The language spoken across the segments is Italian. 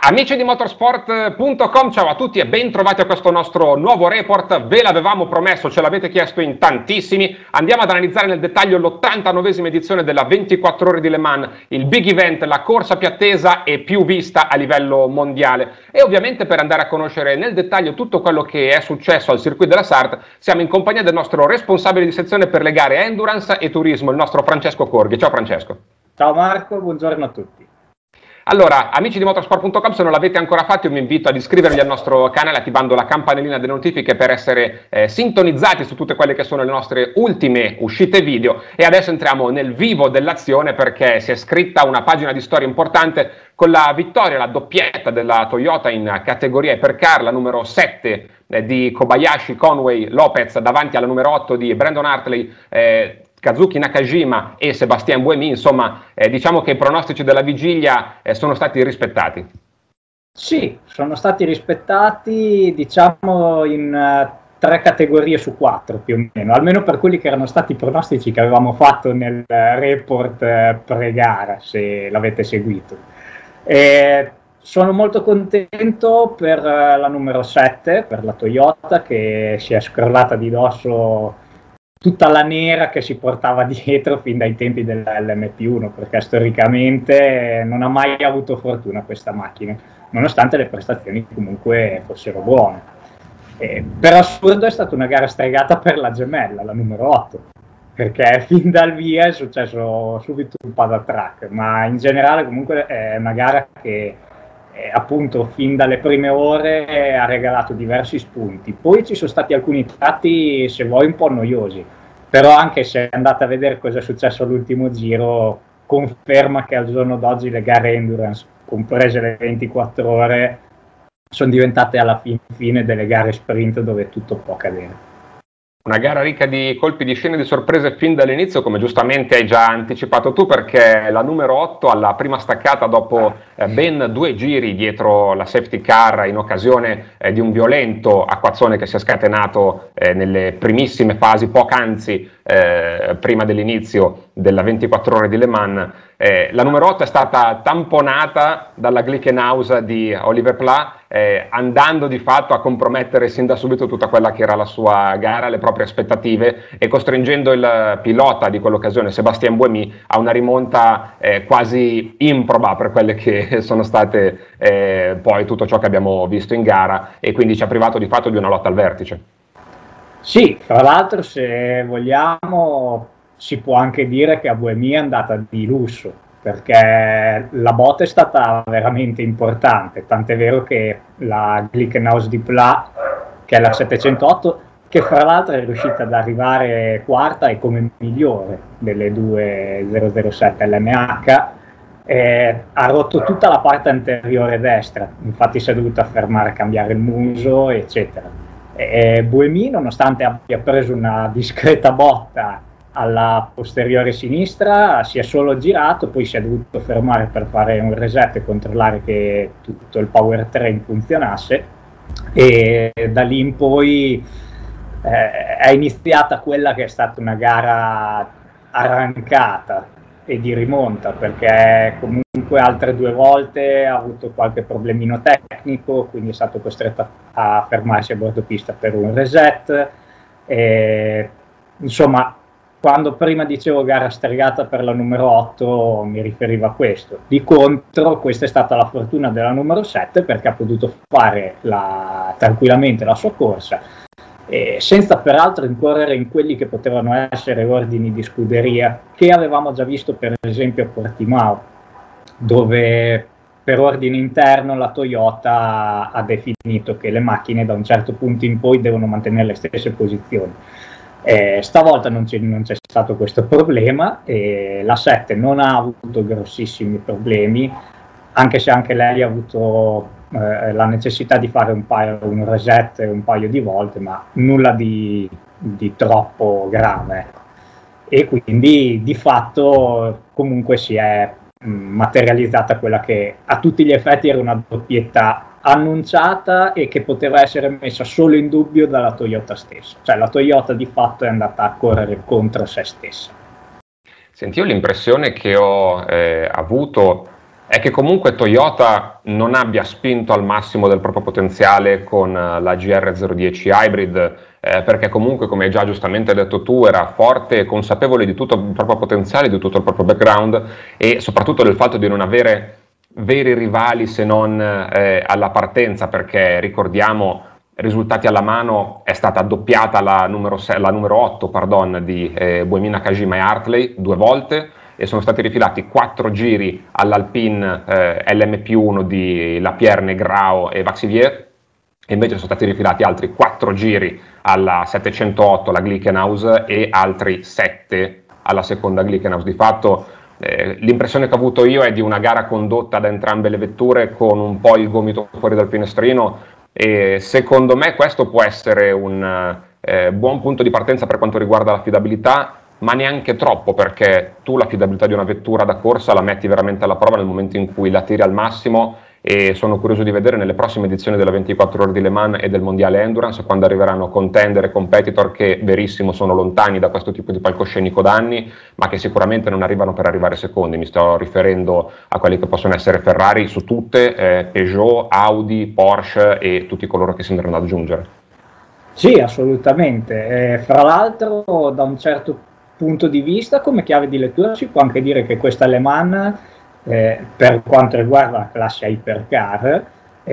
Amici di motorsport.com, ciao a tutti e ben trovati a questo nostro nuovo report. Ve l'avevamo promesso, ce l'avete chiesto in tantissimi. Andiamo ad analizzare nel dettaglio l'89esima edizione della 24 ore di Le Mans, il big event, la corsa più attesa e più vista a livello mondiale. E ovviamente per andare a conoscere nel dettaglio tutto quello che è successo al circuito della Sarthe, siamo in compagnia del nostro responsabile di sezione per le gare Endurance e Turismo, il nostro Francesco Corghi. Ciao Francesco. Ciao Marco, buongiorno a tutti. Allora, amici di motorsport.com, se non l'avete ancora fatto, io vi invito ad iscrivervi al nostro canale attivando la campanellina delle notifiche per essere sintonizzati su tutte quelle che sono le nostre ultime uscite video. E adesso entriamo nel vivo dell'azione perché si è scritta una pagina di storia importante con la vittoria, la doppietta della Toyota in categoria Hypercar, la numero 7 di Kobayashi Conway Lopez davanti alla numero 8 di Brandon Hartley, Kazuki Nakajima e Sébastien Buemi. Insomma, diciamo che i pronostici della vigilia sono stati rispettati. Sì, sono stati rispettati, diciamo, in 3 categorie su 4 più o meno, almeno per quelli che erano stati i pronostici che avevamo fatto nel report pre-gara, se l'avete seguito. Sono molto contento per la numero 7, per la Toyota, che si è scrollata di dosso tutta la nera che si portava dietro fin dai tempi della LMP1, perché storicamente non ha mai avuto fortuna questa macchina, nonostante le prestazioni comunque fossero buone. Per assurdo è stata una gara stregata per la gemella, la numero 8, perché fin dal via è successo subito un patatrack, ma in generale comunque è una gara che appunto fin dalle prime ore ha regalato diversi spunti. Poi ci sono stati alcuni tratti, se vuoi, un po' noiosi, però anche se andate a vedere cosa è successo all'ultimo giro, conferma che al giorno d'oggi le gare endurance, comprese le 24 ore, sono diventate alla fine delle gare sprint dove tutto può accadere. Una gara ricca di colpi di scena e di sorprese fin dall'inizio, come giustamente hai già anticipato tu, perché la numero 8 alla prima staccata, dopo ben 2 giri dietro la safety car in occasione di un violento acquazzone che si è scatenato nelle primissime fasi, poc'anzi prima dell'inizio della 24 ore di Le Mans, la numero 8 è stata tamponata dalla Glickenhaus di Oliver Pla, andando di fatto a compromettere sin da subito tutta quella che era la sua gara, le proprie aspettative, e costringendo il pilota di quell'occasione, Sébastien Buemi, a una rimonta quasi improba per quelle che sono state poi tutto ciò che abbiamo visto in gara, e quindi ci ha privato di fatto di una lotta al vertice. Sì, tra l'altro, se vogliamo, si può anche dire che a Buemi è andata di lusso, perché la botta è stata veramente importante, tant'è vero che la Glickenhaus di Pla, che è la 708, che fra l'altro è riuscita ad arrivare quarta e come migliore delle due 007 LMH, ha rotto tutta la parte anteriore destra, infatti si è dovuta fermare, cambiare il muso, eccetera. Buemi, nonostante abbia preso una discreta botta alla posteriore sinistra, si è solo girato, poi si è dovuto fermare per fare un reset e controllare che tutto il powertrain funzionasse, e da lì in poi è iniziata quella che è stata una gara arrancata e di rimonta, perché comunque altre 2 volte ha avuto qualche problemino tecnico, quindi è stato costretto a fermarsi a bordo pista per un reset. Insomma, quando prima dicevo gara stregata per la numero 8 mi riferivo a questo. Di contro, questa è stata la fortuna della numero 7, perché ha potuto fare tranquillamente la sua corsa, senza peraltro incorrere in quelli che potevano essere ordini di scuderia che avevamo già visto per esempio a Portimao, dove per ordine interno la Toyota ha definito che le macchine da un certo punto in poi devono mantenere le stesse posizioni. Stavolta non c'è stato questo problema, la 7 non ha avuto grossissimi problemi, anche se anche lei ha avuto la necessità di fare un reset un paio di volte, ma nulla di troppo grave, e quindi di fatto comunque si è materializzata quella che a tutti gli effetti era una doppietta annunciata e che poteva essere messa solo in dubbio dalla Toyota stessa, cioè la Toyota di fatto è andata a correre contro se stessa. Senti, io l'impressione che ho avuto è che comunque Toyota non abbia spinto al massimo del proprio potenziale con la GR010 Hybrid, perché comunque, come hai già giustamente detto tu, era forte e consapevole di tutto il proprio potenziale, di tutto il proprio background e soprattutto del fatto di non avere veri rivali se non alla partenza, perché ricordiamo, risultati alla mano, è stata doppiata la numero 8 di Buemi Nakajima e Hartley 2 volte, e sono stati rifilati 4 giri all'Alpine LMP1 di Lapierre, Negrao e Vaxivier, e invece sono stati rifilati altri 4 giri alla 708, la Glickenhaus, e altri 7 alla seconda Glickenhaus. Di fatto l'impressione che ho avuto io è di una gara condotta da entrambe le vetture con un po' il gomito fuori dal finestrino, e secondo me questo può essere un buon punto di partenza per quanto riguarda l'affidabilità, ma neanche troppo, perché tu l'affidabilità di una vettura da corsa la metti veramente alla prova nel momento in cui la tiri al massimo, e sono curioso di vedere nelle prossime edizioni della 24 ore di Le Mans e del Mondiale Endurance, quando arriveranno contender e competitor che verissimo sono lontani da questo tipo di palcoscenico da anni, ma che sicuramente non arrivano per arrivare secondi. Mi sto riferendo a quelli che possono essere Ferrari su tutte, Peugeot, Audi, Porsche e tutti coloro che si andranno ad aggiungere. Sì, assolutamente. Fra l'altro, da un certo punto di vista, come chiave di lettura, si può anche dire che questa Le Mans, per quanto riguarda la classe hypercar,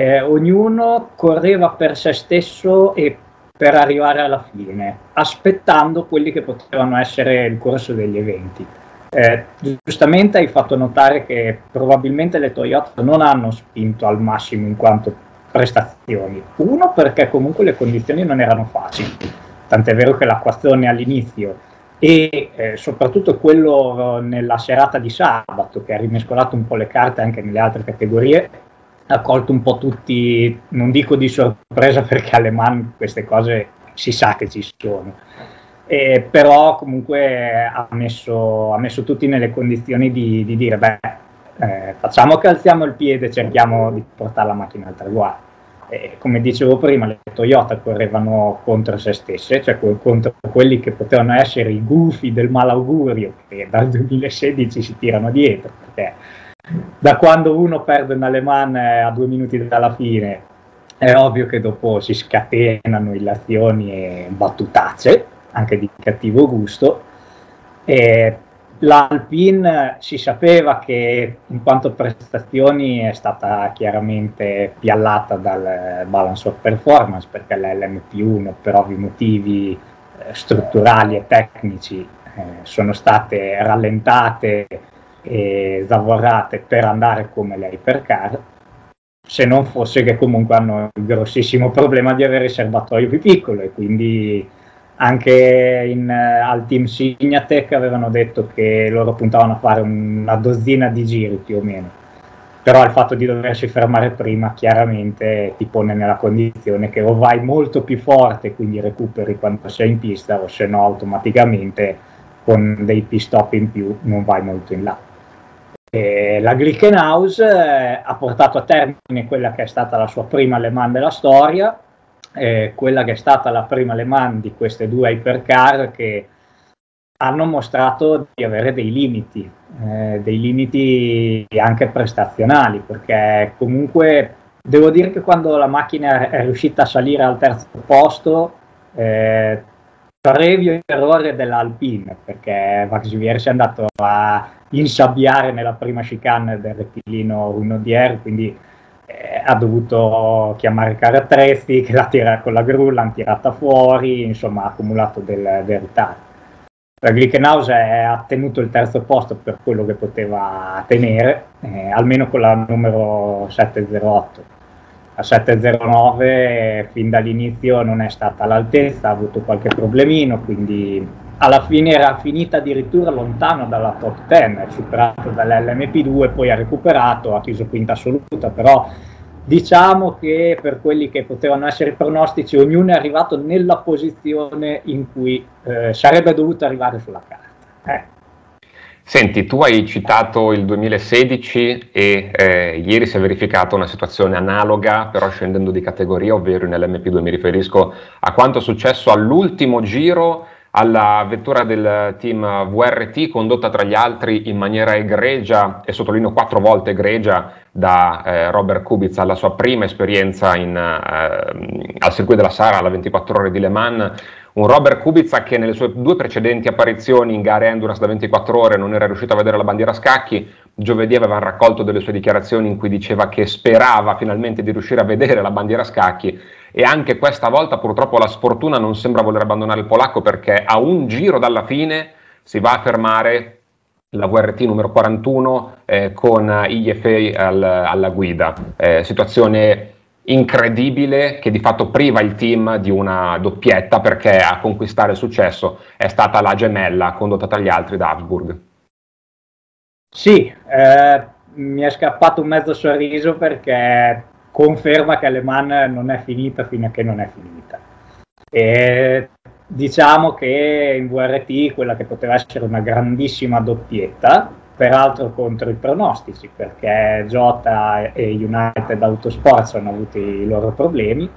ognuno correva per se stesso e per arrivare alla fine, aspettando quelli che potevano essere il corso degli eventi. Giustamente hai fatto notare che probabilmente le Toyota non hanno spinto al massimo in quanto prestazioni. Uno, perché comunque le condizioni non erano facili, tant'è vero che l'acquazzone all'inizio e soprattutto quello nella serata di sabato, che ha rimescolato un po' le carte anche nelle altre categorie, ha colto un po' tutti, non dico di sorpresa perché alle mani queste cose si sa che ci sono, però comunque ha messo tutti nelle condizioni di dire facciamo che alziamo il piede e cerchiamo di portare la macchina al traguardo. Come dicevo prima, le Toyota correvano contro se stesse, cioè contro quelli che potevano essere i gufi del malaugurio che dal 2016 si tirano dietro, perché da quando uno perde una Le Mans a 2 minuti dalla fine è ovvio che dopo si scatenano illazioni e battutacce, anche di cattivo gusto. L'Alpine si sapeva che in quanto prestazioni è stata chiaramente piallata dal balance of performance, perché l'LMP1 per ovvi motivi strutturali e tecnici sono state rallentate e zavorrate per andare come le hypercar, se non fosse che comunque hanno il grossissimo problema di avere il serbatoio più piccolo, e quindi anche al team Signatec avevano detto che loro puntavano a fare una dozzina di giri più o meno, però il fatto di doversi fermare prima chiaramente ti pone nella condizione che o vai molto più forte, quindi recuperi quando sei in pista, o se no automaticamente con dei pit stop in più non vai molto in là. La Glickenhaus ha portato a termine quella che è stata la sua prima Le Mans della storia, quella che è stata la prima Le Mans di queste due hypercar, che hanno mostrato di avere dei limiti anche prestazionali, perché comunque devo dire che quando la macchina è riuscita a salire al terzo posto, previo errore dell'Alpine, perché Vaxivier si è andato a insabbiare nella prima chicane del rettilineo 1DR, quindi ha dovuto chiamare Carattrezzi che con la gru l'hanno tirata fuori, insomma ha accumulato del ritardo. La Glickenhaus ha tenuto il terzo posto per quello che poteva tenere, almeno con la numero 708. La 709 fin dall'inizio non è stata all'altezza, ha avuto qualche problemino, quindi alla fine era finita addirittura lontano dalla top 10, è superato dall'LMP2, poi ha recuperato, ha chiuso quinta assoluta, però diciamo che per quelli che potevano essere i pronostici ognuno è arrivato nella posizione in cui sarebbe dovuto arrivare sulla carta. Senti, tu hai citato il 2016 e ieri si è verificata una situazione analoga, però scendendo di categoria, ovvero in LMP2. Mi riferisco a quanto è successo all'ultimo giro alla vettura del team VRT, condotta tra gli altri in maniera egregia, e sottolineo 4 volte egregia, da Robert Kubica, alla sua prima esperienza al circuito della Sahara, alla 24 ore di Le Mans. Un Robert Kubica che nelle sue 2 precedenti apparizioni in gare endurance da 24 ore non era riuscito a vedere la bandiera a scacchi. Giovedì avevano raccolto delle sue dichiarazioni in cui diceva che sperava finalmente di riuscire a vedere la bandiera a scacchi, e anche questa volta purtroppo la sfortuna non sembra voler abbandonare il polacco, perché a un giro dalla fine si va a fermare la VRT numero 41 con IFA alla guida. Situazione incredibile che di fatto priva il team di una doppietta, perché a conquistare il successo è stata la gemella condotta tra gli altri da Habsburg. Sì, mi è scappato un mezzo sorriso, perché conferma che Le Mans non è finita fino a che non è finita. E diciamo che in VRT quella che poteva essere una grandissima doppietta, peraltro contro i pronostici, perché Jota e United Autosports hanno avuto i loro problemi,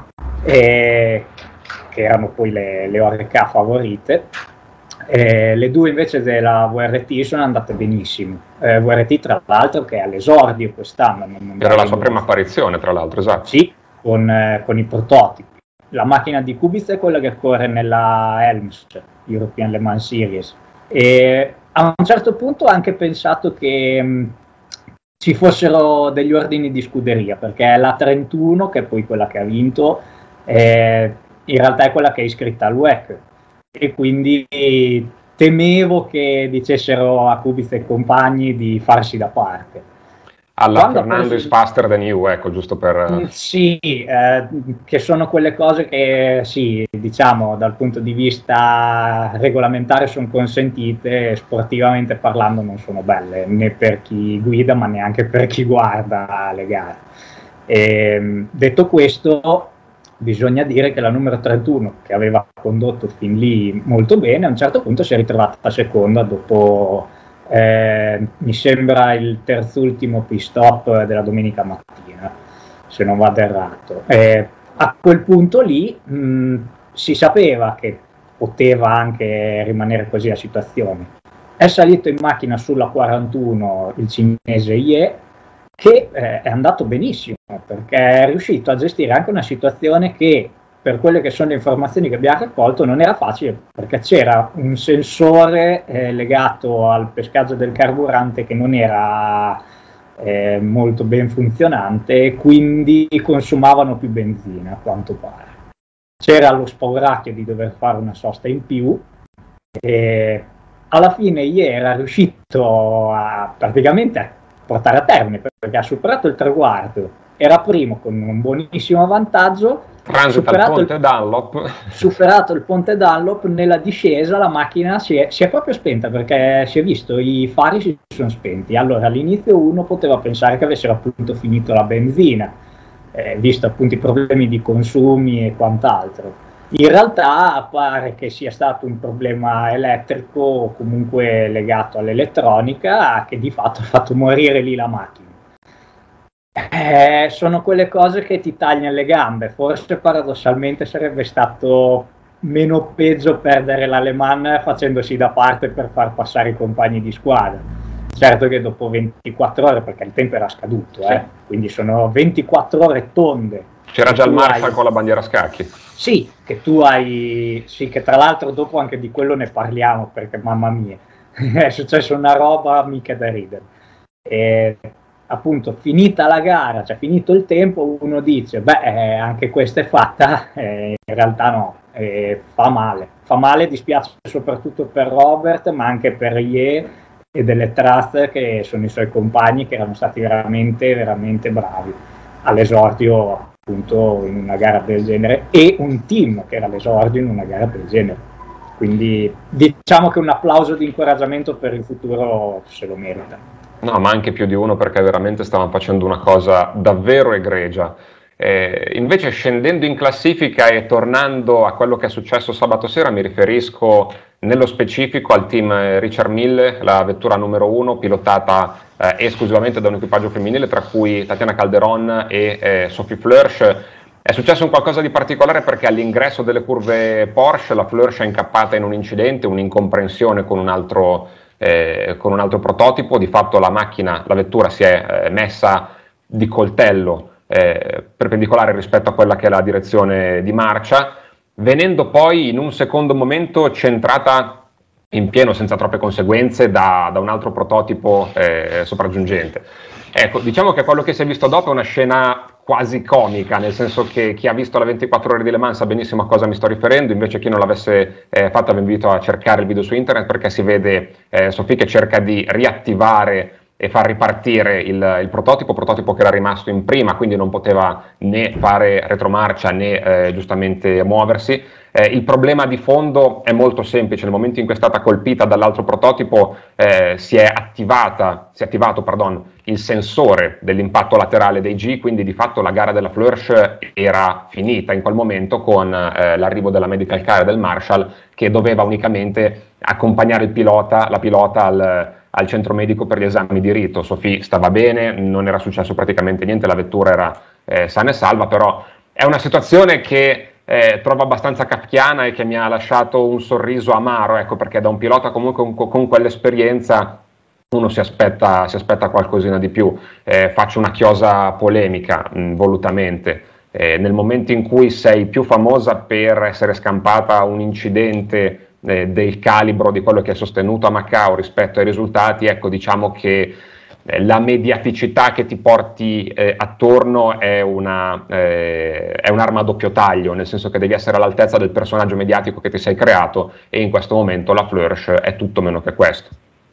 che erano poi le ORK favorite. Le 2 invece della VRT sono andate benissimo. VRT tra l'altro che è all'esordio quest'anno. Era la sua prima apparizione, tra l'altro, esatto. Sì, con i prototipi. La macchina di Kubica è quella che corre nella Helms, European Le Mans Series. E a un certo punto ho anche pensato che ci fossero degli ordini di scuderia, perché la 31, che è poi quella che ha vinto, in realtà è quella che è iscritta al WEC, e quindi temevo che dicessero a Kubica e compagni di farsi da parte. Alla Fernando is faster than you, ecco, giusto per... Sì, che sono quelle cose che, sì, diciamo, dal punto di vista regolamentare sono consentite, sportivamente parlando non sono belle, né per chi guida ma neanche per chi guarda le gare. Detto questo, bisogna dire che la numero 31, che aveva condotto fin lì molto bene, a un certo punto si è ritrovata seconda dopo... mi sembra il terzultimo pit stop della domenica mattina, se non vado errato. A quel punto lì si sapeva che poteva anche rimanere così la situazione. È salito in macchina sulla 41 il cinese Ye, che è andato benissimo, perché è riuscito a gestire anche una situazione che, per quelle che sono le informazioni che abbiamo raccolto, non era facile, perché c'era un sensore legato al pescaggio del carburante che non era molto ben funzionante, e quindi consumavano più benzina, a quanto pare. C'era lo spauracchio di dover fare una sosta in più, e alla fine ieri era riuscito praticamente a portare a termine, perché ha superato il traguardo, era primo con un buonissimo vantaggio. Superato il ponte Dunlop, nella discesa la macchina si è proprio spenta, perché si è visto i fari si sono spenti. Allora all'inizio uno poteva pensare che avessero appunto finito la benzina, visto appunto i problemi di consumi e quant'altro. In realtà pare che sia stato un problema elettrico o comunque legato all'elettronica, che di fatto ha fatto morire lì la macchina. Sono quelle cose che ti tagliano le gambe. Forse paradossalmente sarebbe stato meno peggio perdere l'Ale Mans facendosi da parte per far passare i compagni di squadra. Certo che dopo 24 ore, perché il tempo era scaduto, sì. Quindi sono 24 ore tonde. C'era già il Marshall con la bandiera a scacchi. Sì, che tu hai, sì, che tra l'altro dopo anche di quello ne parliamo, perché mamma mia, è successa una roba mica da ridere. Appunto, finita la gara, cioè finito il tempo, uno dice anche questa è fatta, in realtà no, fa male, dispiace soprattutto per Robert, ma anche per Ye e delle Trust, che sono i suoi compagni, che erano stati veramente veramente bravi all'esordio appunto in una gara del genere, e un team che era all'esordio in una gara del genere, quindi diciamo che un applauso di incoraggiamento per il futuro se lo merita. No, ma anche più di uno, perché veramente stavano facendo una cosa davvero egregia. Invece, scendendo in classifica e tornando a quello che è successo sabato sera, mi riferisco nello specifico al team Richard Mille, la vettura numero 1, pilotata esclusivamente da un equipaggio femminile, tra cui Tatiana Calderon e Sophie Flörsch. È successo un qualcosa di particolare perché all'ingresso delle curve Porsche la Flörsch è incappata in un incidente, un'incomprensione con un altro prototipo. Di fatto la vettura si è messa di coltello perpendicolare rispetto a quella che è la direzione di marcia, venendo poi in un secondo momento centrata in pieno senza troppe conseguenze da un altro prototipo sopraggiungente. Ecco, diciamo che quello che si è visto dopo è una scena quasi comica, nel senso che chi ha visto la 24 ore di Le Mans sa benissimo a cosa mi sto riferendo, invece chi non l'avesse fatto vi invito a cercare il video su internet, perché si vede Sophie che cerca di riattivare e far ripartire il prototipo che era rimasto in prima, quindi non poteva né fare retromarcia né giustamente muoversi. Il problema di fondo è molto semplice: nel momento in cui è stata colpita dall'altro prototipo si è attivato il sensore dell'impatto laterale dei G, quindi di fatto la gara della Flörsch era finita in quel momento con l'arrivo della medical car e del Marshall, che doveva unicamente accompagnare la pilota al centro medico per gli esami di rito. Sophie stava bene, non era successo praticamente niente, la vettura era sana e salva, però è una situazione che trovo abbastanza kafkiana e che mi ha lasciato un sorriso amaro, ecco, perché da un pilota comunque con quell'esperienza uno si aspetta qualcosina di più. Faccio una chiosa polemica volutamente. Nel momento in cui sei più famosa per essere scampata un incidente del calibro di quello che è sostenuto a Macao rispetto ai risultati, ecco, diciamo che la mediaticità che ti porti attorno è un'arma a doppio taglio, nel senso che devi essere all'altezza del personaggio mediatico che ti sei creato, e in questo momento la Flörsch è tutto meno che questo.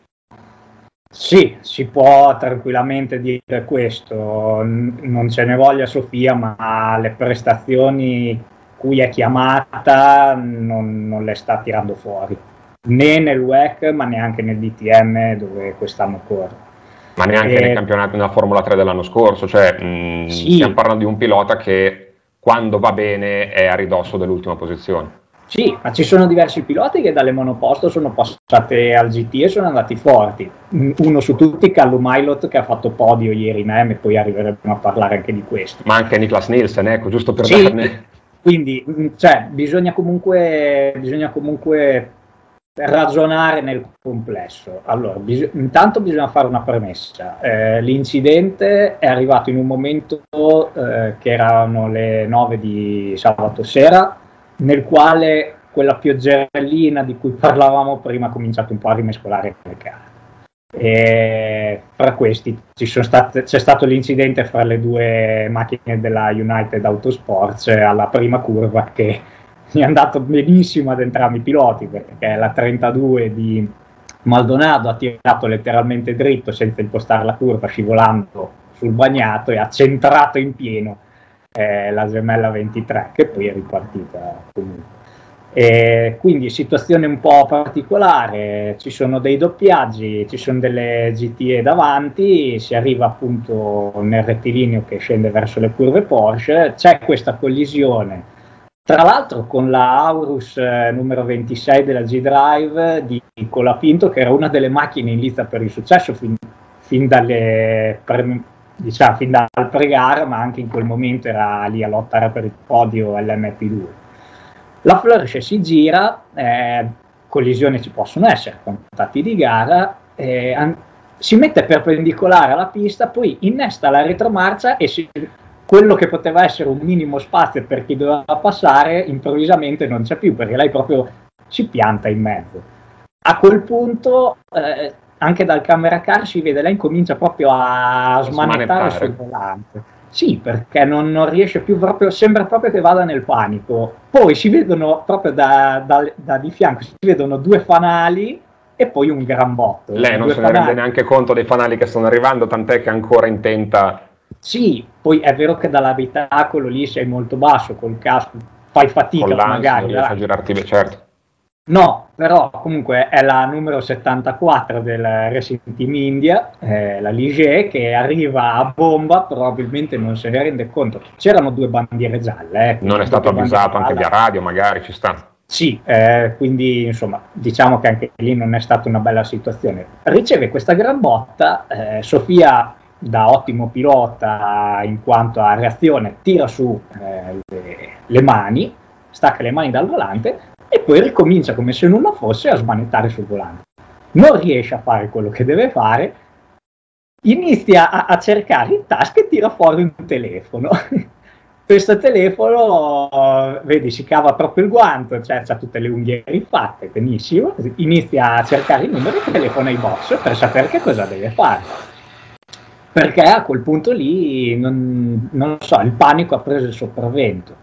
Sì, si può tranquillamente dire questo, non ce ne voglia Sofia, ma le prestazioni cui è chiamata non le sta tirando fuori, né nel WEC ma neanche nel DTM dove quest'anno corre. Ma neanche nei campionati nella Formula 3 dell'anno scorso, cioè sì. Stiamo parlando di un pilota che quando va bene è a ridosso dell'ultima posizione. Sì, ma ci sono diversi piloti che dalle monoposto sono passati al GT e sono andati forti. Uno su tutti, Callum Ilott, che ha fatto podio ieri in M, e poi arriveremo a parlare anche di questo. Ma anche Niklas Nielsen, ecco, giusto per darne. Quindi, cioè, bisogna comunque ragionare nel complesso. Allora, intanto bisogna fare una premessa. L'incidente è arrivato in un momento che erano le 9 di sabato sera, nel quale quella pioggerellina di cui parlavamo prima ha cominciato un po' a rimescolare le carte. E fra questi c'è stato l'incidente fra le due macchine della United Autosports alla prima curva, che è andato benissimo ad entrambi i piloti, perché la 32 di Maldonado ha tirato letteralmente dritto senza impostare la curva, scivolando sul bagnato, e ha centrato in pieno la gemella 23, che poi è ripartita comunque. Quindi situazione un po' particolare, ci sono dei doppiaggi, ci sono delle GTE davanti, si arriva appunto nel rettilineo che scende verso le curve Porsche, c'è questa collisione tra l'altro con la Aurus numero 26 della G-Drive di Colapinto, che era una delle macchine in lizza per il successo fin dal pre-gara, ma anche in quel momento era lì a lottare per il podio LMP2. La Flörsch si gira, collisioni ci possono essere, contatti di gara, si mette perpendicolare alla pista, poi innesta la retromarcia e quello che poteva essere un minimo spazio per chi doveva passare improvvisamente non c'è più, perché lei proprio si pianta in mezzo. A quel punto anche dal camera car si vede, lei comincia proprio a smanettare sul volante. Sì, perché non riesce più, proprio, sembra proprio che vada nel panico. Poi si vedono proprio da di fianco, si vedono due fanali e poi un gran botto. Lei non se ne rende neanche conto dei fanali che stanno arrivando, tant'è che ancora intenta. Sì, poi è vero che dall'abitacolo lì sei molto basso, col casco fai fatica magari. Non riesci a girarti, certo. No, però comunque è la numero 74 del Racing Team India, la Ligier, che arriva a bomba, probabilmente non se ne rende conto. C'erano due bandiere gialle. Non è stato avvisato anche via radio, magari ci sta. Sì, quindi insomma diciamo che anche lì non è stata una bella situazione. Riceve questa gran botta, Sofia da ottimo pilota in quanto a reazione, tira su le mani, stacca le mani dal volante e poi ricomincia come se nulla fosse a smanettare sul volante. Non riesce a fare quello che deve fare, inizia a cercare in tasca e tira fuori un telefono. Questo telefono, vedi, si cava proprio il guanto, cioè ha tutte le unghie rifatte, benissimo, inizia a cercare i numeri e telefona ai boss per sapere che cosa deve fare. Perché a quel punto lì, non so, il panico ha preso il sopravvento.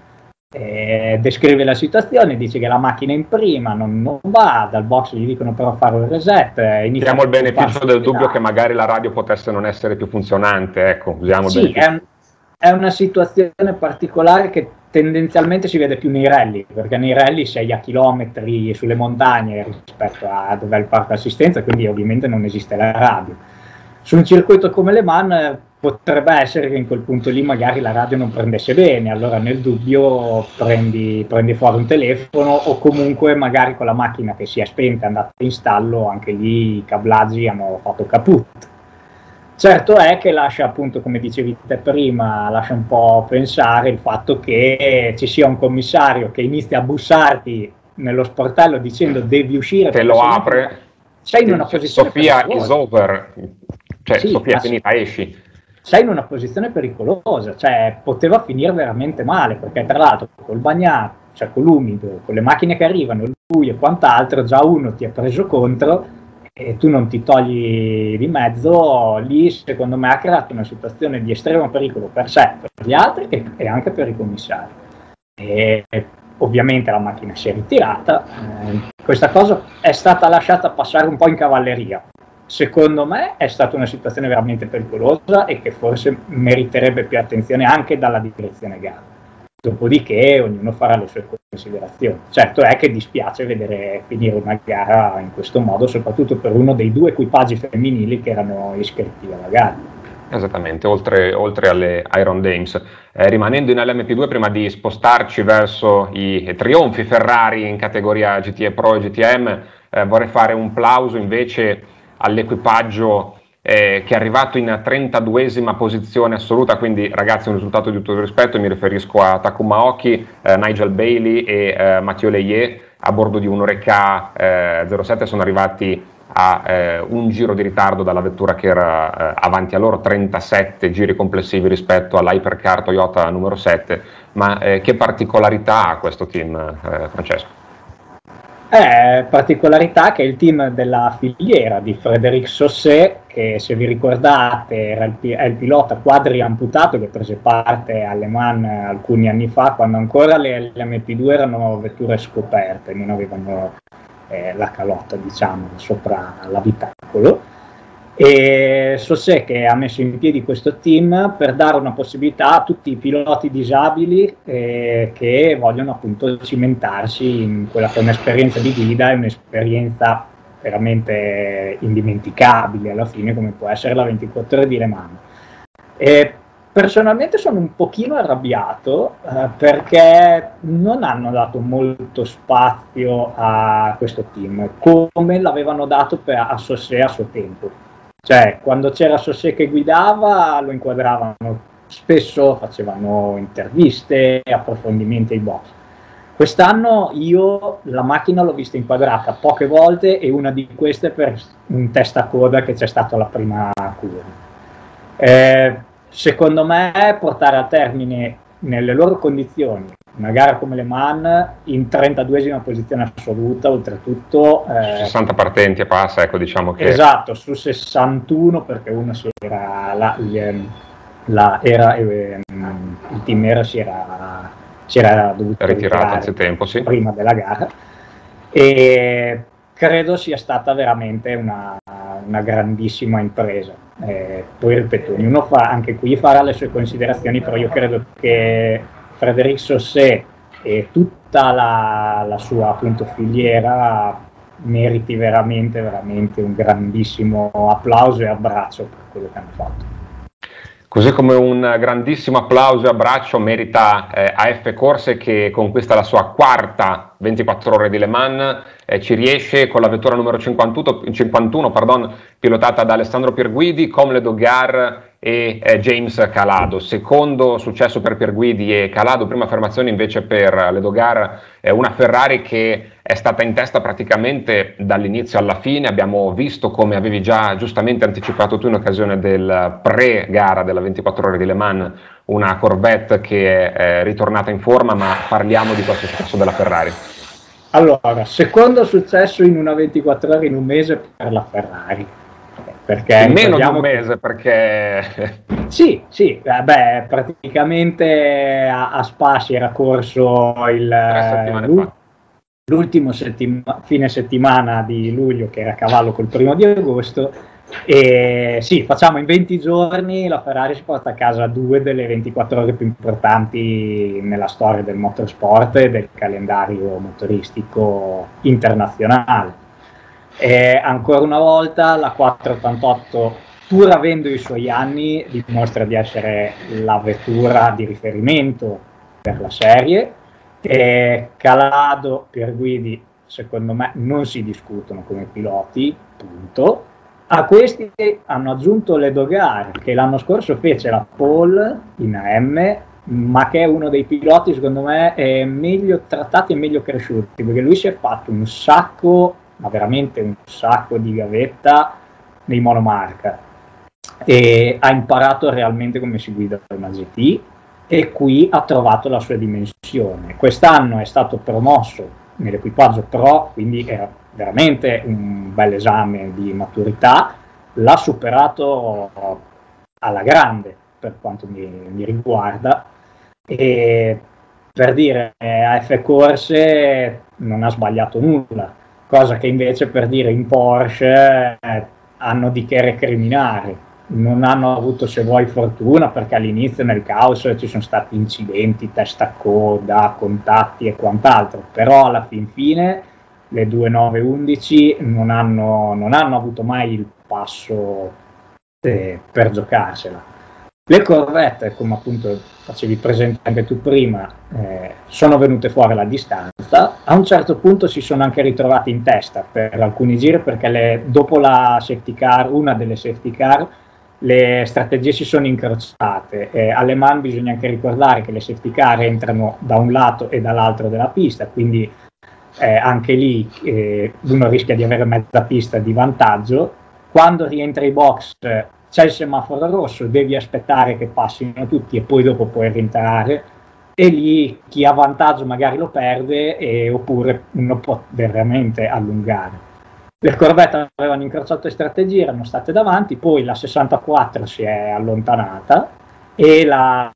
Descrive la situazione, dice che la macchina in prima non va, dal box gli dicono però fare un reset. Diamo il beneficio del dubbio che magari la radio potesse non essere più funzionante, ecco, usiamo il beneficio. È una situazione particolare che tendenzialmente si vede più nei rally, perché nei rally sei a chilometri sulle montagne rispetto a dove è il parco assistenza, quindi ovviamente non esiste la radio. Su un circuito come Le Mans potrebbe essere che in quel punto lì magari la radio non prendesse bene, allora nel dubbio prendi fuori un telefono o comunque magari con la macchina che si è spenta e andata in stallo, anche lì i cablaggi hanno fatto caput. Certo è che lascia, appunto, come dicevi te prima, lascia un po' pensare il fatto che ci sia un commissario che inizia a bussarti nello sportello dicendo devi uscire. Te lo apre. Sei in una posizione Sofia is over. Cioè, sì, Sofia è finita, esci. Sei in una posizione pericolosa, cioè poteva finire veramente male, perché tra l'altro col bagnato, cioè con l'umido, con le macchine che arrivano, il buio e quant'altro, già uno ti ha preso contro e tu non ti togli di mezzo. Lì secondo me ha creato una situazione di estremo pericolo per sé, per gli altri e anche per i commissari. E ovviamente la macchina si è ritirata, questa cosa è stata lasciata passare un po' in cavalleria. Secondo me è stata una situazione veramente pericolosa e che forse meriterebbe più attenzione anche dalla direzione gara. Dopodiché ognuno farà le sue considerazioni. Certo è che dispiace vedere finire una gara in questo modo, soprattutto per uno dei due equipaggi femminili che erano iscritti alla gara. Esattamente, oltre alle Iron Dames. Rimanendo in LMP2, prima di spostarci verso i trionfi Ferrari in categoria GTE Pro e GTM, vorrei fare un plauso invece all'equipaggio che è arrivato in 32esima posizione assoluta, quindi ragazzi un risultato di tutto il rispetto, mi riferisco a Takuma Oki, Nigel Bailey e Mathieu Leyer a bordo di un Oreca 07, sono arrivati a un giro di ritardo dalla vettura che era avanti a loro, 37 giri complessivi rispetto all'Hypercar Toyota numero 7, ma che particolarità ha questo team, Francesco? Particolarità che è il team della filiera di Frédéric Sausset, che se vi ricordate è il pilota quadriamputato che prese parte alle Mans alcuni anni fa, quando ancora le LMP2 erano vetture scoperte, non avevano la calotta, diciamo, sopra l'abitacolo. E Sausset che ha messo in piedi questo team per dare una possibilità a tutti i piloti disabili che vogliono appunto cimentarsi in quella che è un'esperienza di guida e un'esperienza veramente indimenticabile alla fine, come può essere la 24 ore di Le Mans. E personalmente sono un pochino arrabbiato perché non hanno dato molto spazio a questo team come l'avevano dato a Sausset a suo tempo. Cioè, quando c'era Sausset che guidava, lo inquadravano spesso, facevano interviste, approfondimenti ai box. Quest'anno io la macchina l'ho vista inquadrata poche volte e una di queste per un testacoda che c'è stato alla prima curva. Secondo me portare a termine nelle loro condizioni una gara come Le Mans in 32esima posizione assoluta, oltretutto 60 partenti e passa, ecco, diciamo che esatto, su 61, perché uno si era il team era si era dovuto ritirato anzitempo, sì, prima della gara, e credo sia stata veramente una grandissima impresa. Poi ripeto, ognuno anche qui farà le sue considerazioni, però io credo che Frédéric Sausset e tutta la sua appunto filiera meriti veramente un grandissimo applauso e abbraccio per quello che hanno fatto. Così come un grandissimo applauso e abbraccio merita AF Corse, che conquista la sua quarta 24 ore di Le Mans, ci riesce con la vettura numero 51, pilotata da Alessandro Pierguidi, Comme le Dogar e James Calado. Secondo successo per Pierguidi e Calado, prima affermazione invece per Ledogar, una Ferrari che è stata in testa praticamente dall'inizio alla fine. Abbiamo visto, come avevi già giustamente anticipato tu in occasione del pre-gara della 24 ore di Le Mans, una Corvette che è ritornata in forma, ma parliamo di questo successo della Ferrari. Allora, secondo successo in una 24 ore in un mese per la Ferrari. Perché meno di un mese, perché sì, beh, praticamente a Spa si era corso l'ultimo fine settimana di luglio, che era a cavallo col 1° agosto, e sì, facciamo in 20 giorni la Ferrari si porta a casa 2 delle 24 ore più importanti nella storia del motorsport e del calendario motoristico internazionale. E ancora una volta la 488, pur avendo i suoi anni, dimostra di essere la vettura di riferimento per la serie. E Calado, Pierguidi, secondo me non si discutono come piloti, punto. A questi hanno aggiunto Ledogar, che l'anno scorso fece la pole in AM, ma che è uno dei piloti, secondo me, meglio trattati e meglio cresciuti, perché lui si è fatto un sacco, ma veramente un sacco di gavetta nei monomarca e ha imparato realmente come si guida una GT, e qui ha trovato la sua dimensione. Quest'anno è stato promosso nell'equipaggio Pro, quindi era veramente un bel esame di maturità, l'ha superato alla grande per quanto mi riguarda, e per dire, a F Corse non ha sbagliato nulla, cosa che invece, per dire, in Porsche hanno di che recriminare. Non hanno avuto, se vuoi, fortuna, perché all'inizio nel caos ci sono stati incidenti, testa a coda, contatti e quant'altro, però alla fine le 2.911 non hanno avuto mai il passo per giocarsela. Le Corvette, come appunto facevi presente anche tu prima, sono venute fuori alla distanza. A un certo punto si sono anche ritrovate in testa per alcuni giri, perché dopo la safety car, una delle safety car, le strategie si sono incrociate. Alle Man bisogna anche ricordare che le safety car entrano da un lato e dall'altro della pista, quindi anche lì uno rischia di avere mezza pista di vantaggio. Quando rientra ai box c'è il semaforo rosso, devi aspettare che passino tutti e poi dopo puoi rientrare, e lì chi ha vantaggio magari lo perde, oppure uno può veramente allungare. Le Corvette avevano incrociato le strategie, erano state davanti, poi la 64 si è allontanata e la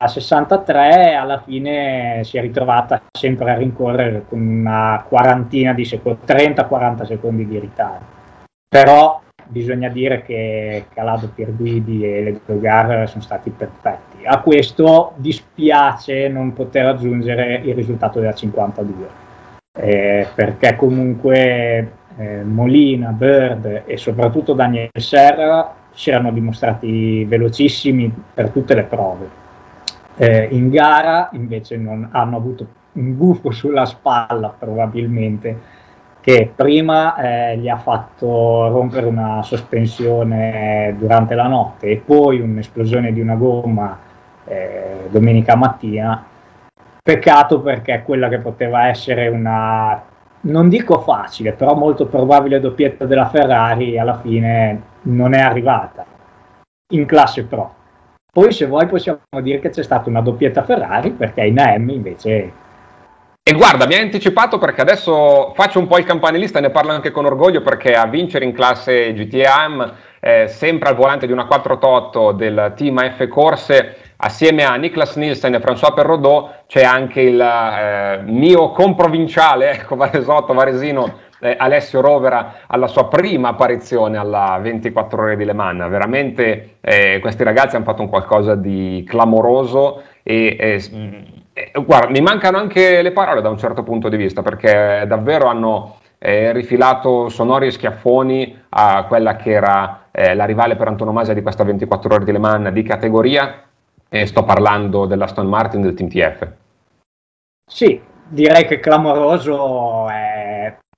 63 alla fine si è ritrovata sempre a rincorrere con una quarantina di secondi, 30-40 secondi di ritardo. Però bisogna dire che Calado, Pierguidi e Ledogar sono stati perfetti. A questo dispiace non poter aggiungere il risultato della 52, perché comunque Molina, Bird e soprattutto Daniel Serra si erano dimostrati velocissimi per tutte le prove. In gara invece hanno avuto un gufo sulla spalla, probabilmente, che prima gli ha fatto rompere una sospensione durante la notte e poi un'esplosione di una gomma domenica mattina. Peccato, perché quella che poteva essere una, non dico facile, però molto probabile doppietta della Ferrari alla fine non è arrivata in classe Pro. Poi, se vuoi, possiamo dire che c'è stata una doppietta Ferrari, perché in AM invece... E guarda, mi hai anticipato, perché adesso faccio un po' il campanilista e ne parlo anche con orgoglio, perché a vincere in classe GT-AM, sempre al volante di una 488 del team F Corse, assieme a Niklas Nielsen e François Perrodot, c'è anche il mio comprovinciale, ecco, Varesotto, Varesino, Alessio Rovera, alla sua prima apparizione alla 24 ore di Le Mans. Veramente questi ragazzi hanno fatto un qualcosa di clamoroso e guarda, mi mancano anche le parole da un certo punto di vista, perché davvero hanno rifilato sonori schiaffoni a quella che era la rivale per antonomasia di questa 24 ore di Le Mans di categoria, e sto parlando dell'Aston Martin del Team TF. Sì, direi che clamoroso è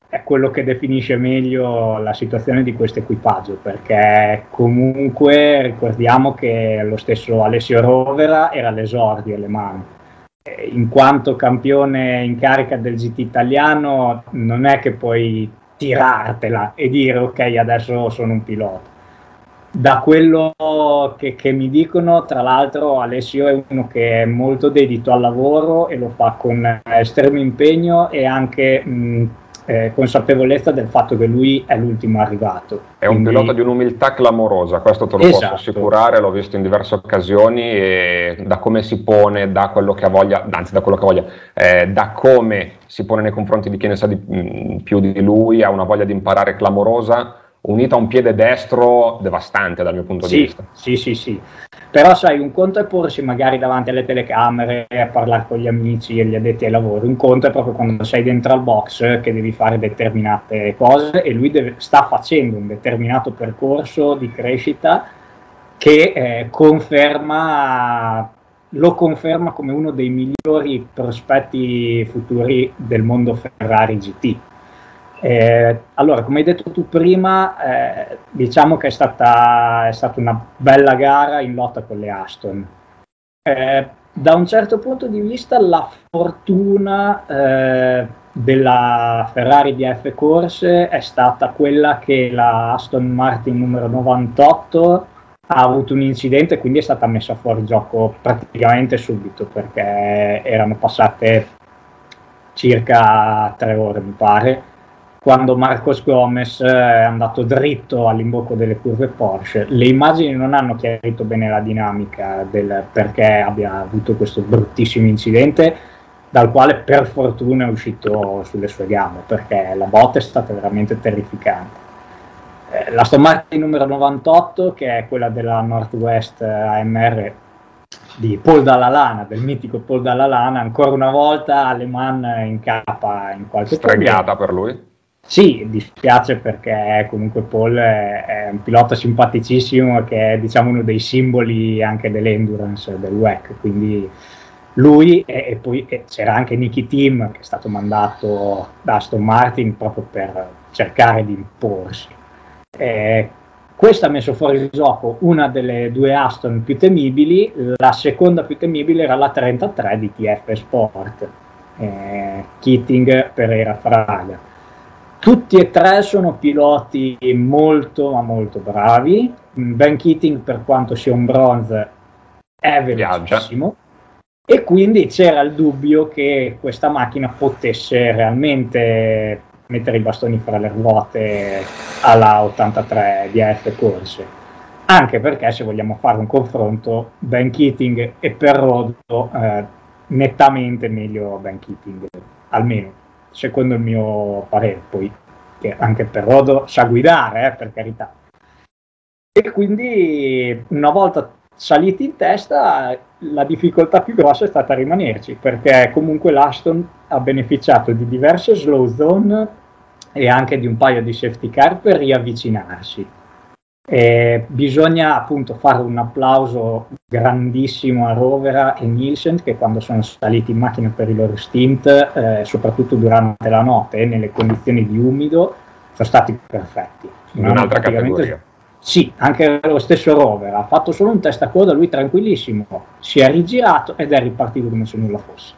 è quello che definisce meglio la situazione di questo equipaggio, perché comunque ricordiamo che lo stesso Alessio Rovera era all'esordio alle mani. In quanto campione in carica del GT italiano non è che puoi tirartela e dire ok, adesso sono un pilota. Da quello che mi dicono, tra l'altro, Alessio è uno che è molto dedito al lavoro e lo fa con estremo impegno e anche consapevolezza del fatto che lui è l'ultimo arrivato. È un pilota di un'umiltà clamorosa, questo te lo posso assicurare, l'ho visto in diverse occasioni, e da come si pone, da quello che ha voglia, anzi da quello che ha voglia, da come si pone nei confronti di chi ne sa più di lui, ha una voglia di imparare clamorosa, unita a un piede destro devastante dal mio punto di vista. Sì. Però sai, un conto è porsi magari davanti alle telecamere a parlare con gli amici e gli addetti ai lavori, un conto è proprio quando sei dentro al box che devi fare determinate cose, e lui sta facendo un determinato percorso di crescita che lo conferma come uno dei migliori prospetti futuri del mondo Ferrari GT. Allora, come hai detto tu prima, diciamo che è stata una bella gara in lotta con le Aston. Da un certo punto di vista la fortuna della Ferrari di F-Corse è stata quella che la Aston Martin numero 98 ha avuto un incidente e quindi è stata messa fuori gioco praticamente subito, perché erano passate circa 3 ore, mi pare, quando Marcos Gomez è andato dritto all'imbocco delle curve Porsche. Le immagini non hanno chiarito bene la dinamica del perché abbia avuto questo bruttissimo incidente, dal quale per fortuna è uscito sulle sue gambe, perché la botta è stata veramente terrificante. La Aston Martin numero 98, che è quella della Northwest AMR di Paul Dalla Lana, del mitico Paul Dalla Lana, ancora una volta Le Mans incappa in qualche stregata per lui. Sì, dispiace, perché comunque Paul è un pilota simpaticissimo, che è, diciamo, uno dei simboli anche dell'endurance del WEC, quindi lui e poi c'era anche Nicky Tim, che è stato mandato da Aston Martin proprio per cercare di imporsi. Questo ha messo fuori il gioco una delle due Aston più temibili, la seconda più temibile era la 33 di TF Sport, Keating, Pereira, Fraga. Tutti e tre sono piloti molto ma molto bravi. Ben Keating, per quanto sia un bronze, è velocissimo, e quindi c'era il dubbio che questa macchina potesse realmente mettere i bastoni fra le ruote alla 83 di F-Corse, anche perché, se vogliamo fare un confronto, Ben Keating e Perrodo, nettamente meglio Ben Keating, almeno secondo il mio parere, poi che anche Perrodo sa guidare, per carità. E quindi, una volta saliti in testa, la difficoltà più grossa è stata rimanerci, perché comunque l'Aston ha beneficiato di diverse slow zone e anche di un paio di safety car per riavvicinarsi. Bisogna appunto fare un applauso grandissimo a Rovera e Nielsen, che quando sono saliti in macchina per i loro stint, soprattutto durante la notte e nelle condizioni di umido, sono stati perfetti. In un'altra categoria. Sì, anche lo stesso Rovera ha fatto solo un testacoda, lui tranquillissimo, si è rigirato ed è ripartito come se nulla fosse.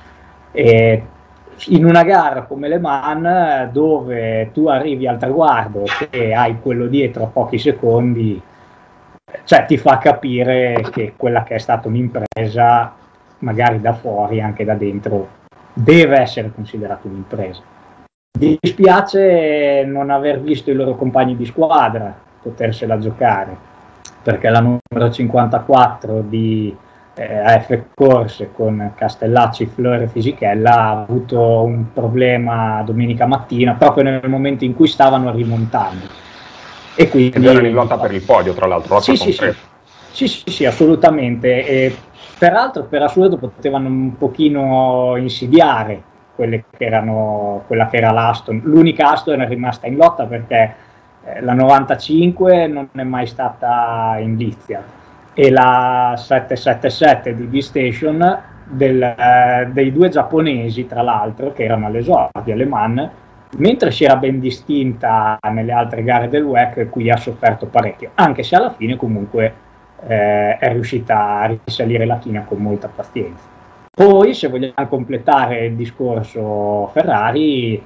In una gara come Le Mans, dove tu arrivi al traguardo e hai quello dietro a pochi secondi, cioè ti fa capire che quella che è stata un'impresa, magari da fuori, anche da dentro, deve essere considerata un'impresa. Dispiace non aver visto i loro compagni di squadra potersela giocare, perché la numero 54 di AF Corse, con Castellacci, Fleur e Fisichella, ha avuto un problema domenica mattina, proprio nel momento in cui stavano rimontando, e quindi erano in lotta per il podio, tra l'altro. Sì, assolutamente. E peraltro, per assurdo, potevano un pochino insidiare quella che era l'Aston. L'unica Aston è rimasta in lotta, perché la 95 non è mai stata in lizia, e la 777 di B-Station dei due giapponesi, tra l'altro, che erano all'esordio alle Le Mans, mentre si era ben distinta nelle altre gare del WEC, qui ha sofferto parecchio, anche se alla fine comunque è riuscita a risalire la china con molta pazienza. Poi, se vogliamo completare il discorso Ferrari,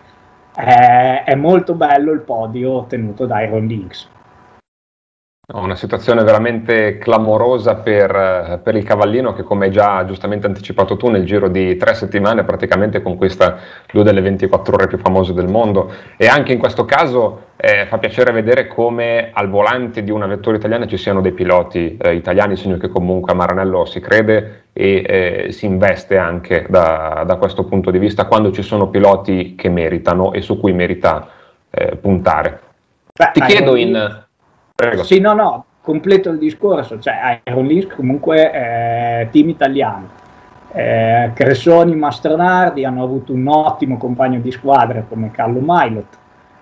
è molto bello il podio ottenuto da Iron Lynx. Una situazione veramente clamorosa per il cavallino che, come hai già giustamente anticipato tu, nel giro di 3 settimane praticamente conquista 2 delle 24 ore più famose del mondo, e anche in questo caso fa piacere vedere come al volante di una vettura italiana ci siano dei piloti italiani, segno che comunque a Maranello si crede e si investe anche da questo punto di vista quando ci sono piloti che meritano e su cui merita puntare. Ti chiedo Prego. Sì, no, completo il discorso, cioè Iron Lynx comunque è team italiano, Cressoni, Mastronardi hanno avuto un ottimo compagno di squadra come Carlo Mailot,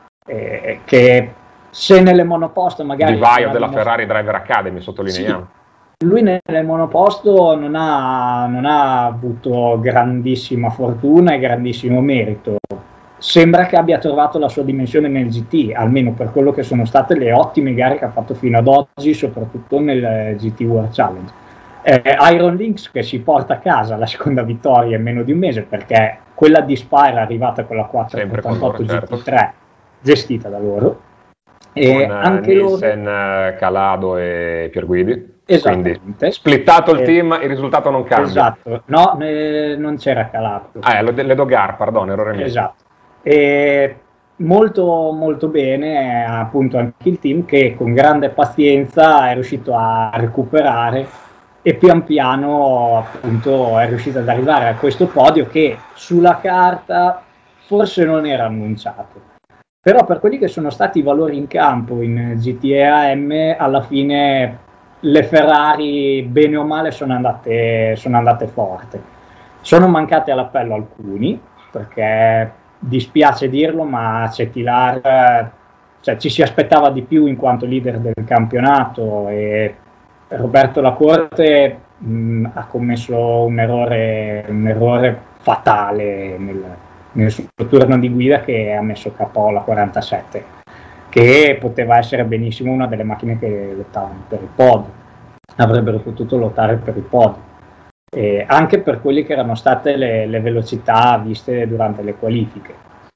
che se nelle monoposto magari... Vivaio della Ferrari Driver Academy, sottolineiamo. Sì, lui nel monoposto non ha avuto grandissima fortuna e grandissimo merito. Sembra che abbia trovato la sua dimensione nel GT, almeno per quello che sono state le ottime gare che ha fatto fino ad oggi, soprattutto nel GT World Challenge. Iron Lynx che si porta a casa la seconda vittoria in meno di un mese, perché quella di Spa era arrivata con la 488 GT3 gestita da loro. E con anche Nielsen, Calado e Pierguidi. Esattamente. Splittato il team, il risultato non cambia. Esatto, no, non c'era Calado. Ledogar, perdono, errore mio. Esatto. E molto molto bene appunto anche il team, che con grande pazienza è riuscito a recuperare e pian piano appunto è riuscito ad arrivare a questo podio che sulla carta forse non era annunciato, però per quelli che sono stati i valori in campo in GT&AM alla fine le Ferrari bene o male sono andate forte. Sono mancate all'appello alcuni, perché dispiace dirlo, ma Cetilar ci si aspettava di più in quanto leader del campionato, e Roberto Lacorte ha commesso un errore fatale nel suo turno di guida, che ha messo KO la 47, che poteva essere benissimo una delle macchine che lottavano per il podio, avrebbero potuto lottare per il podio. Anche per quelle che erano state le velocità viste durante le qualifiche.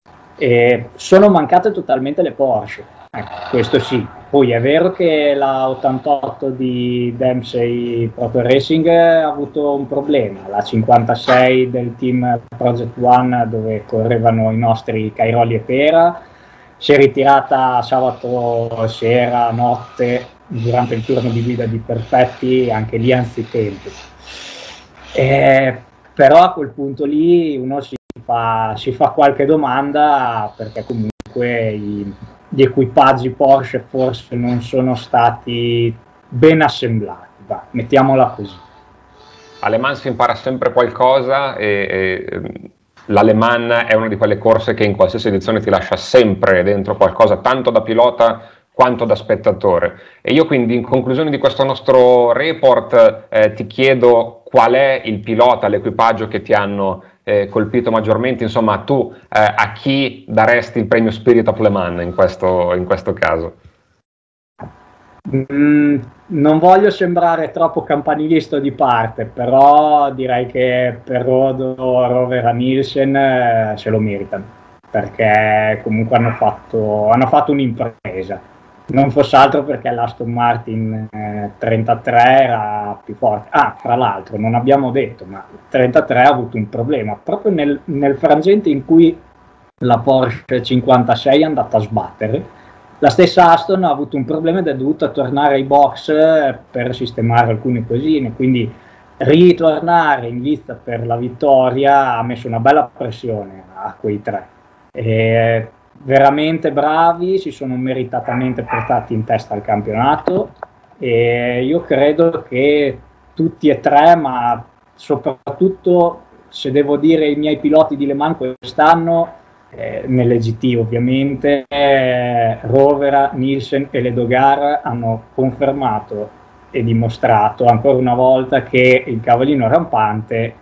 Sono mancate totalmente le Porsche, questo sì. Poi è vero che la 88 di Dempsey Proto Racing ha avuto un problema, la 56 del team Project One dove correvano i nostri Cairoli e Pera si è ritirata sabato sera, notte, durante il turno di guida di Perfetti, anche lì anzitempo. Però a quel punto lì uno si fa qualche domanda, perché comunque gli equipaggi Porsche forse non sono stati ben assemblati, mettiamola così. Alle Mans si impara sempre qualcosa e l'Ale Mans è una di quelle corse che in qualsiasi edizione ti lascia sempre dentro qualcosa, tanto da pilota quanto da spettatore. E io quindi, in conclusione di questo nostro report, ti chiedo qual è il pilota, l'equipaggio che ti hanno colpito maggiormente. Insomma, tu a chi daresti il premio Spirit of Le Mans in questo caso? Non voglio sembrare troppo campanilista di parte, però direi che per Rodo, Rovera, Nielsen se lo meritano, perché comunque hanno fatto un'impresa. Non fosse altro perché l'Aston Martin 33 era più forte. Tra l'altro non abbiamo detto, ma 33 ha avuto un problema proprio nel frangente in cui la Porsche 56 è andata a sbattere. La stessa Aston ha avuto un problema ed è dovuta tornare ai box per sistemare alcune cosine, quindi ritornare in lizza per la vittoria ha messo una bella pressione a quei tre. Veramente bravi, si sono meritatamente portati in testa al campionato, e io credo che tutti e tre, ma soprattutto se devo dire i miei piloti di Le Mans quest'anno, nelle GT ovviamente, Rovera, Nielsen e Ledogar hanno confermato e dimostrato ancora una volta che il cavallino rampante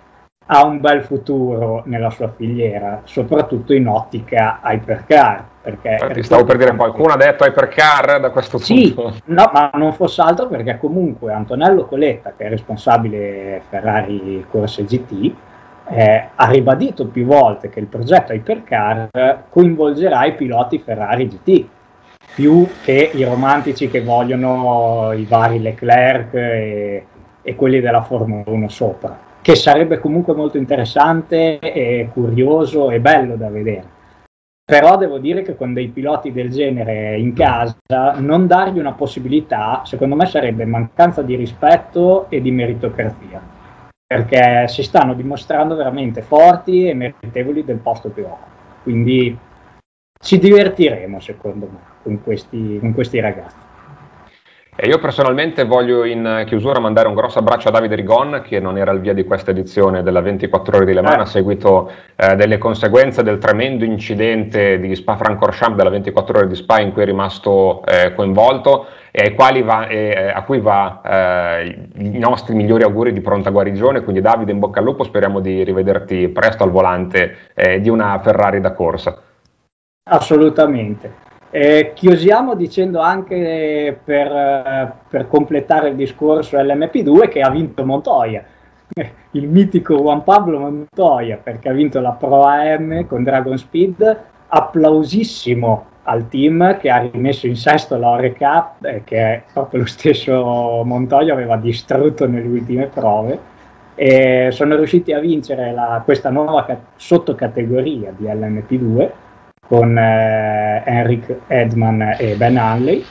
ha un bel futuro nella sua filiera, soprattutto in ottica hypercar. Perché ti stavo per dire, qualcuno ha detto hypercar da questo punto? Sì, no, ma non fosse altro perché comunque Antonello Coletta, che è responsabile Ferrari Corse GT, ha ribadito più volte che il progetto hypercar coinvolgerà i piloti Ferrari GT, più che i romantici che vogliono i vari Leclerc e quelli della Formula 1 sopra, che sarebbe comunque molto interessante e curioso e bello da vedere. Però devo dire che con dei piloti del genere in casa non dargli una possibilità, secondo me sarebbe mancanza di rispetto e di meritocrazia, perché si stanno dimostrando veramente forti e meritevoli del posto che occupano. Quindi ci divertiremo, secondo me, con questi ragazzi. E io personalmente voglio in chiusura mandare un grosso abbraccio a Davide Rigon, che non era al via di questa edizione della 24 ore di Le Mans, a seguito delle conseguenze del tremendo incidente di Spa-Francorchamps della 24 ore di Spa, in cui è rimasto coinvolto, e a cui va i nostri migliori auguri di pronta guarigione. Quindi Davide, in bocca al lupo, speriamo di rivederti presto al volante di una Ferrari da corsa. Assolutamente. Chiusiamo dicendo anche, per completare il discorso, LMP2, che ha vinto Montoya, il mitico Juan Pablo Montoya, perché ha vinto la Pro AM con Dragon Speed. Applausissimo al team che ha rimesso in sesto la Oreca, che è proprio lo stesso Montoya aveva distrutto nelle ultime prove, e sono riusciti a vincere questa nuova sottocategoria di LMP2 con Henrik Edman e Ben Hanley,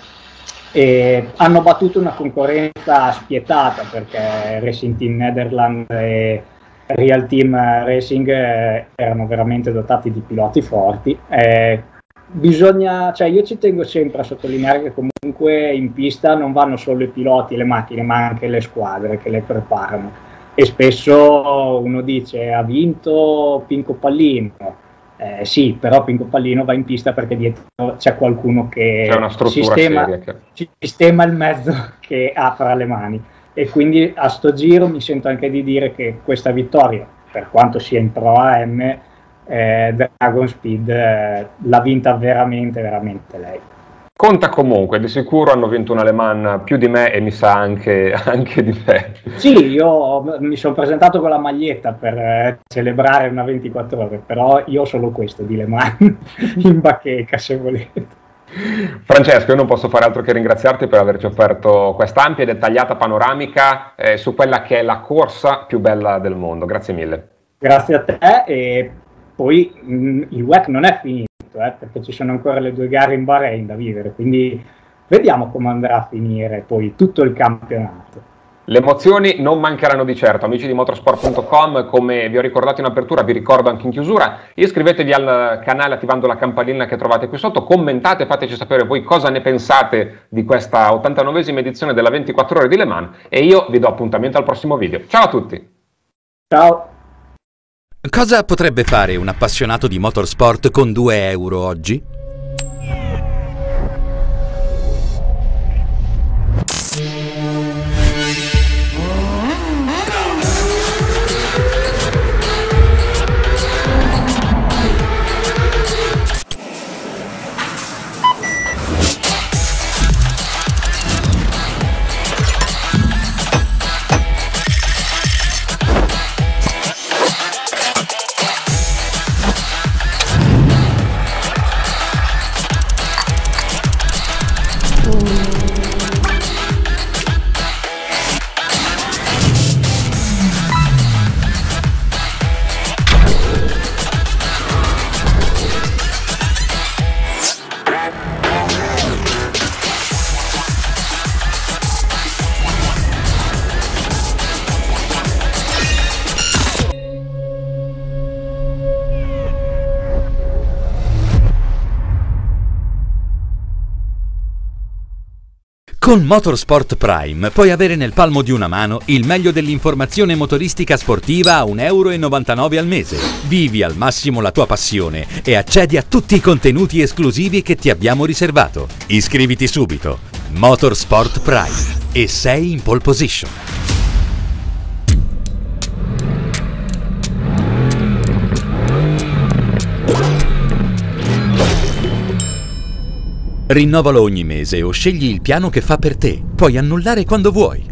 e hanno battuto una concorrenza spietata, perché Racing Team Nederland e Real Team Racing erano veramente dotati di piloti forti. Io ci tengo sempre a sottolineare che comunque in pista non vanno solo i piloti e le macchine, ma anche le squadre che le preparano, e spesso uno dice ha vinto Pinco Pallino. Sì, però Pinco Pallino va in pista perché dietro c'è qualcuno che sistema il mezzo che ha fra le mani, e quindi a sto giro mi sento anche di dire che questa vittoria, per quanto sia in Pro AM, Dragon Speed l'ha vinta veramente lei. Conta comunque, di sicuro hanno vinto una Le Mans più di me, e mi sa anche di me. Sì, io mi sono presentato con la maglietta per celebrare una 24 ore, però io ho solo questo di Le Mans in bacheca, se volete. Francesco, io non posso fare altro che ringraziarti per averci offerto questa ampia e dettagliata panoramica su quella che è la corsa più bella del mondo. Grazie mille. Grazie a te, e poi il WEC non è finito. Perché ci sono ancora le 2 gare in Bahrain da vivere, quindi vediamo come andrà a finire poi tutto il campionato. Le emozioni non mancheranno di certo. Amici di motorsport.com, come vi ho ricordato in apertura, vi ricordo anche in chiusura: iscrivetevi al canale attivando la campanellina che trovate qui sotto, commentate, fateci sapere voi cosa ne pensate di questa 89esima edizione della 24 ore di Le Mans, e io vi do appuntamento al prossimo video. Ciao a tutti! Ciao! Cosa potrebbe fare un appassionato di motorsport con 2 euro oggi? Con Motorsport Prime puoi avere nel palmo di una mano il meglio dell'informazione motoristica sportiva a 1,99 € al mese. Vivi al massimo la tua passione e accedi a tutti i contenuti esclusivi che ti abbiamo riservato. Iscriviti subito. Motorsport Prime, e sei in pole position. Rinnovalo ogni mese o scegli il piano che fa per te. Puoi annullare quando vuoi.